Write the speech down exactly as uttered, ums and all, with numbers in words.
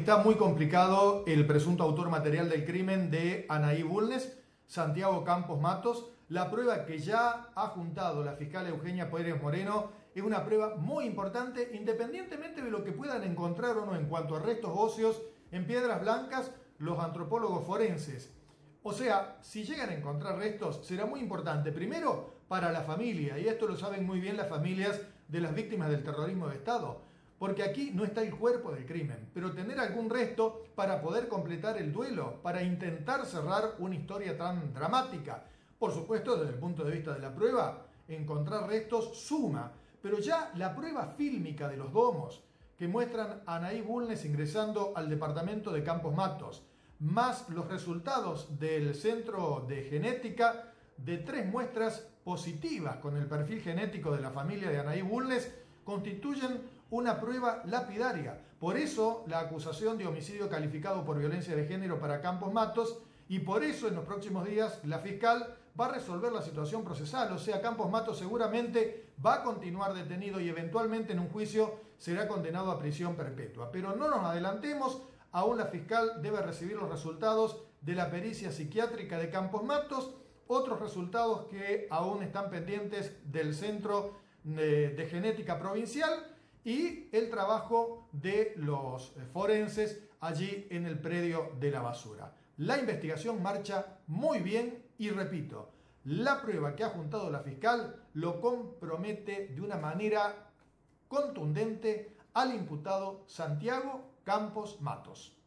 Está muy complicado el presunto autor material del crimen de Anaí Bulnes, Santiago Campos Matos. La prueba que ya ha juntado la fiscal Eugenia Pérez Moreno es una prueba muy importante, independientemente de lo que puedan encontrar o no en cuanto a restos óseos en piedras blancas los antropólogos forenses. O sea, si llegan a encontrar restos, será muy importante, primero, para la familia, y esto lo saben muy bien las familias de las víctimas del terrorismo de Estado, porque aquí no está el cuerpo del crimen, pero tener algún resto para poder completar el duelo, para intentar cerrar una historia tan dramática. Por supuesto, desde el punto de vista de la prueba, encontrar restos suma, pero ya la prueba fílmica de los domos, que muestran a Anaí Bulnes ingresando al departamento de Campos Matos, más los resultados del centro de genética de tres muestras positivas con el perfil genético de la familia de Anaí Bulnes, constituyen una prueba lapidaria. Por eso la acusación de homicidio calificado por violencia de género para Campos Matos, y por eso en los próximos días la fiscal va a resolver la situación procesal. O sea, Campos Matos seguramente va a continuar detenido y eventualmente en un juicio será condenado a prisión perpetua. Pero no nos adelantemos, aún la fiscal debe recibir los resultados de la pericia psiquiátrica de Campos Matos, otros resultados que aún están pendientes del Centro de, de Genética Provincial y el trabajo de los forenses allí en el predio de la basura. La investigación marcha muy bien y repito, la prueba que ha juntado la fiscal lo compromete de una manera contundente al imputado Santiago Campos Matos.